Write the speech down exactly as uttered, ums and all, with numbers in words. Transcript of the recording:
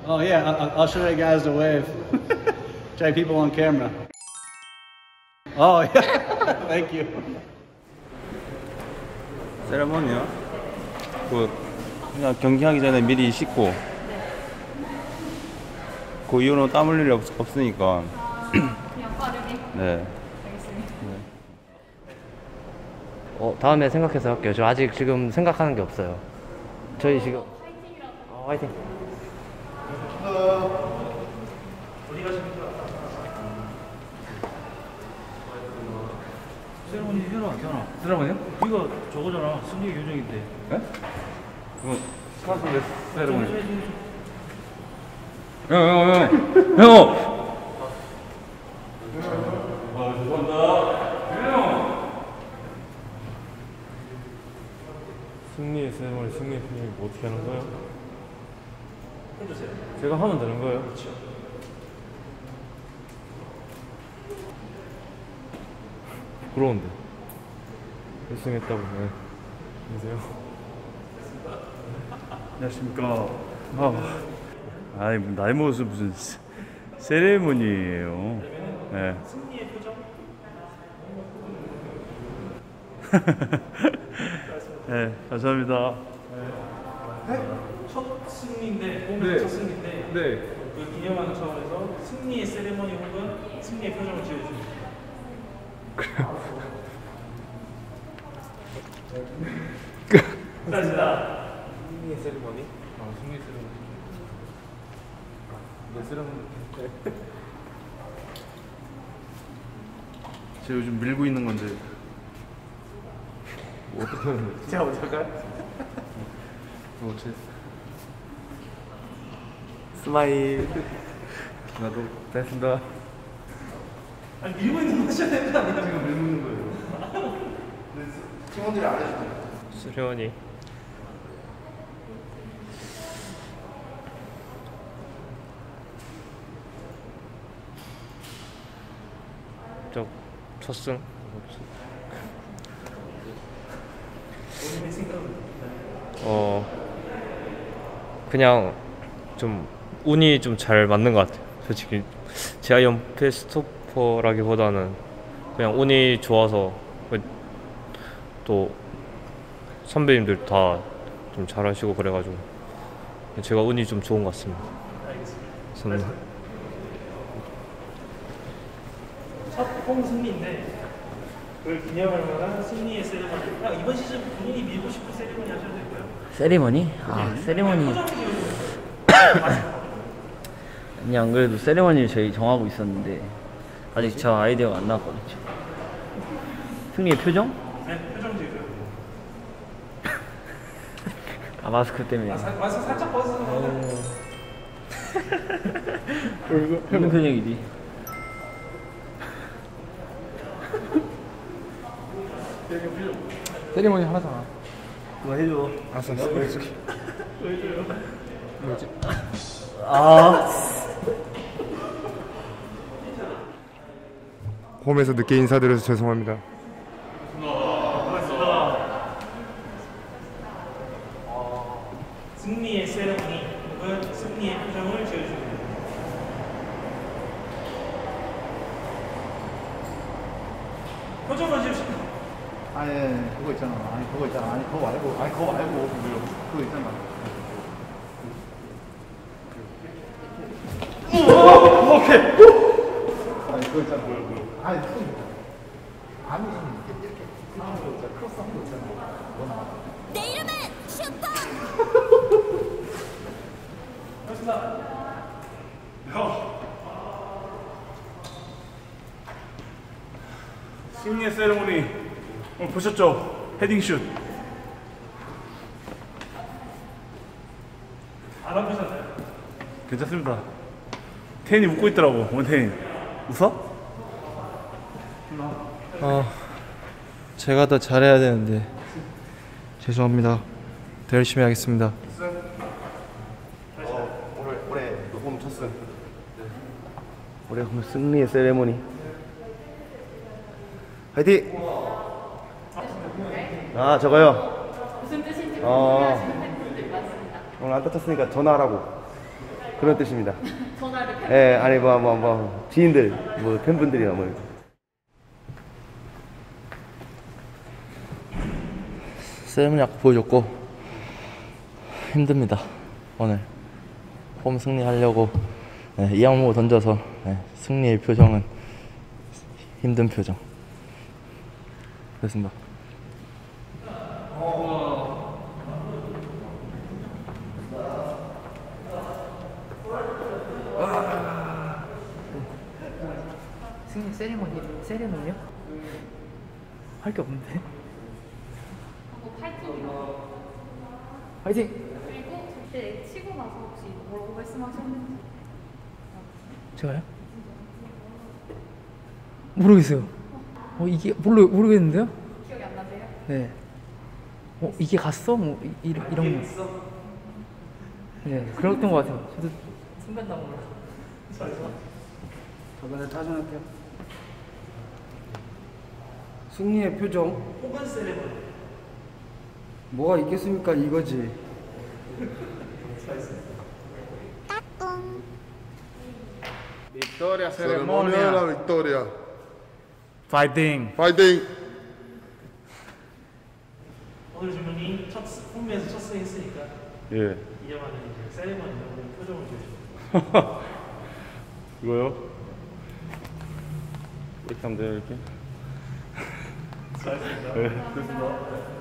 Oh yeah, I'll, I'll show you guys the wave. Show you people on camera. Oh yeah, thank you. 세레머니요? 그 그냥 경기하기 전에 미리 씻고 그 이후로는 땀 흘릴 일 없, 없으니까. 그냥 빠르게? 네. 알겠습니다. 어, 다음에 생각해서 할게요. 저 아직 지금 생각하는 게 없어요. 저희 지금 화이팅이라도. 어, 화이팅. 어디 가십니까? 세레머니 해라, 현아. 세레머니요? 이거 저거잖아. 승리 교정인데. 네? 이거 스카스 세레머니. 좀, 좀, 좀. 형, 형, 형, 형. 와, 죄송합니다. 형. 승리의 세레머니, 승리의 표정이 뭐 어떻게 하는 거예요? 해주세요. 제가 하면 되는 거예요? 그렇죠. 부러운데. 우승했다고. 네. 안녕하세요. 안녕하십니까. 아, 아이 나이 먹어서 무슨 세, 세레모니예요. 네. 승리의 표정? 네, 감사합니다. 첫 승리인데, 홈의 첫 승리인데, 네. 그 기념하는 차원에서 승리의 세레머니 혹은 승리의 표정을 지어주십니다. 끝났습니다. 승리의 세레머니? 아, 승리의 세레머니. 네, 세레머니. 네. 제가 요즘 밀고 있는 건데. 뭐 어떻게 하는 거지? 제가 먼저 할까요? 어, 제 스마일. 나도 됐습니다. 아니, 밀고 있는 거 하셔야 되는 거 아니야? 제가 밀고 있는 거예요. 팀원들이 안 해주세요. 수련이. 저 첫승. 어 그냥 좀 운이 좀 잘 맞는 것 같아요. 솔직히 제가 연패 스토퍼라기보다는 그냥 운이 좋아서 또 선배님들 다 좀 잘하시고 그래가지고 제가 운이 좀 좋은 것 같습니다. 알겠습니다. 첫 홈 승리인데 그걸 기념할 만한 승리의 세레머니. 아, 이번 시즌 본인이 밀고 싶은 세레머니 하셔도 되고요. 세리머니? 아, 세리머니. 표정이 지어주세요. 아니, 안 그래도 세리머니를 저희 정하고 있었는데 아직 저 아이디어가 안 나왔거든요. 승리의 표정? 네, 표정 지어줘요. 아, 마스크 때문에. 아, 사, 마스크 살짝 벗어서. 무슨 표정이지? 세리머니 하나잖아. 그거 해줘. 알았어, 알았어. 해줄게. 뭐지? 아. 홈에서 늦게 인사드려서 죄송합니다. 승리의 세레머니 혹은 승리의 표정을 지어줍니다. 표정을 지으십시오. 아니, 아니, 그거 있잖아. 아니, 그거 있잖아. 아니, 그거 말고. 아니, 그거 말고. 그거 있잖아. 오케이. 아니, 그거 있잖아. 아니, 그거 아니, 이렇게, 이렇게. 하는 거 있잖아. 크로스 하는 거 있잖아. 뭐 나와. 내 이름은 슈퍼! 승리의 세레모니 오늘 보셨죠? 헤딩슛. 안 아프셨나요? 괜찮습니다. 태인이 웃고 있더라고. 원태인 웃어? 아, 제가 더 잘해야 되는데 죄송합니다. 더 열심히 하겠습니다. 올해 올해 홈 쳤음. 올해 홈 승리의 세레모니. 화이팅! 아, 저거요. 무슨 뜻인지 어. 궁금해하시는 분들 많습니다. 오늘 안 다쳤으니까 전화하라고. 그런 뜻입니다. 전화를 예, 아니 뭐 뭐 뭐 지인들, 뭐 팬분들이나 뭐. 세레머니 아까 보여줬고 힘듭니다. 오늘 홈 승리하려고 네, 이 항목 던져서 네, 승리의 표정은 힘든 표정. 그렇습니다. 승리 세리머니 세리머니요? 할 게 없는데. 뭐 파이팅이요. 화이팅. 그리고 그때 치고 나서 혹시 뭐라고 말씀하셨는지. 제가요? 모르겠어요. 어 이게 모르 모르겠는데요? 기억이 안 나세요? 네. 어 이게 갔어? 뭐 이, 이런 이런 거. 네, 그랬던 것 같아요. 저도 순간 나 몰라. 저번에 타전할게요. 승리의 표정. 혹은 세레머니. 뭐가 있겠습니까? 이거지. Victoria, ceremonia de la victoria. 파이팅. Fighting. 오늘 주문이 첫 스- 홈에서 첫 승 했으니까 예. 이제만은 이제 세레머니로 표정을 지으시고. 이거요? 이렇게 하면 돼요, 이렇게? 잘했습니다. 네, 됐습니다.